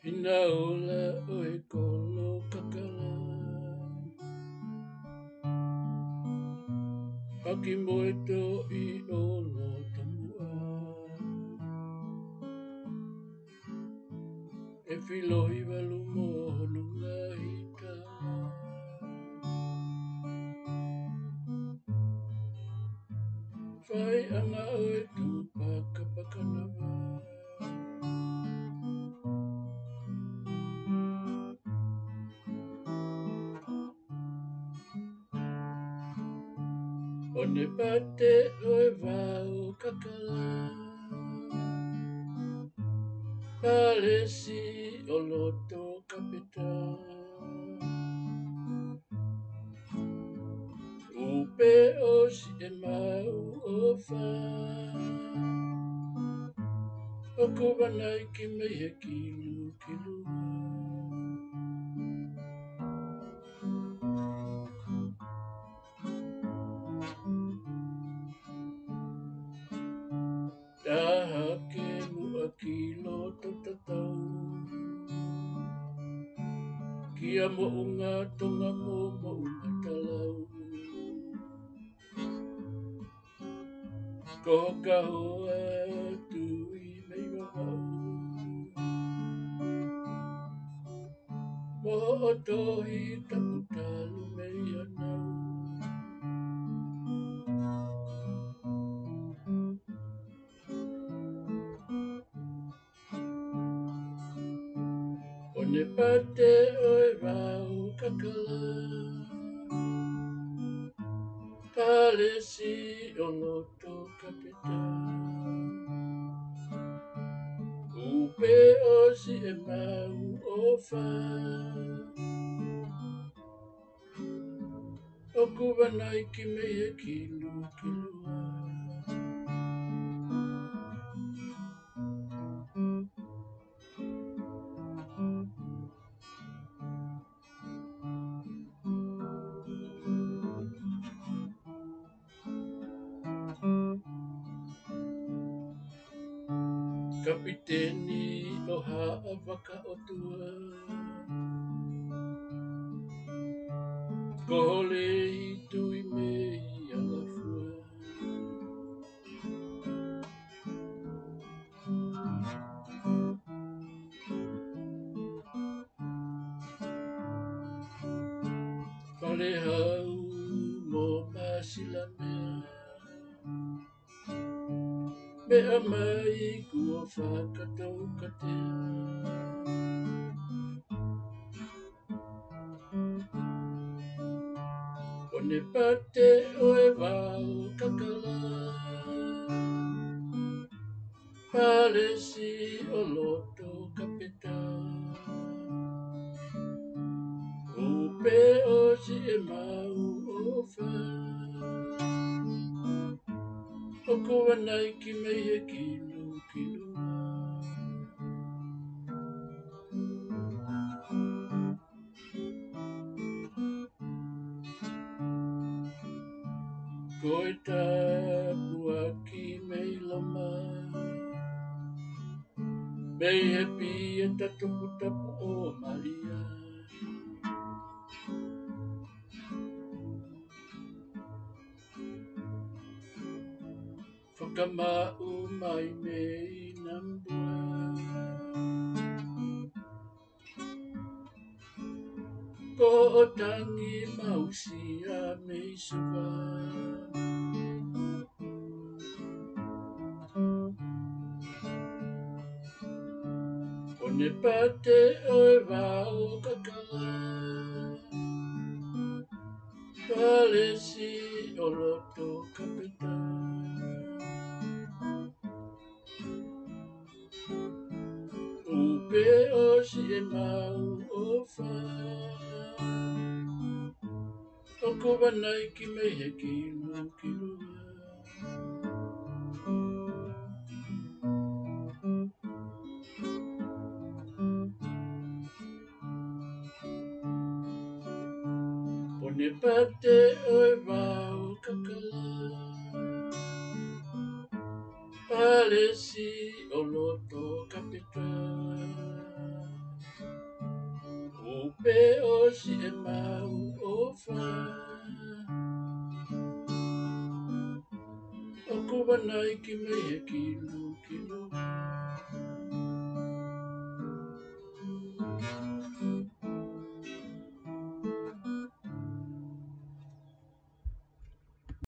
Hinaola o e kolo kakala. Haki moe to I olo tamua. E filo I walu mono ngā hita. Whai anga o e tūpaka pakanawa. O ne pate o e wau kakala. Palesi o loto kapita. Upe o si e mau o wha. O kuwanai ki me he kilu kilua. Taha ke mua kilo to tatau. Kia mo unga tonga mo unga talau. Ko ka hoa tui mei wawau. Mo o tohi taputalu mei anau. O ne pate o e wau kakala. Palesi o loto kapita. Upe o si e mau o wha. O kuwanai ki me e kilu kilua. Kapiteni o haa waka o tua. Kohole I tui me I alafua. Whale hau mo masila mea. Mea mai kua whakatou katea. O ne pate o e wau kakala. Palesi o loto kapita. Upe o si e mau o wha. O kuwanai ki mei he kilu kilua. Koe tāpua ki mei loma. Mei he pi e tatupu tapu o Maria. Whakamau mai mei nambua. Ko o tangi mausi a mei suwa. O ne pate o e wau kakala. Palesi o loto kapita. Upe o si e mau o wha. O kuwanai ki mei he kilu kilua. O ne pate o e wau kakala. Palesi o loto kapita. o si e mau o fa. O kuwa nai ki me e ki lu.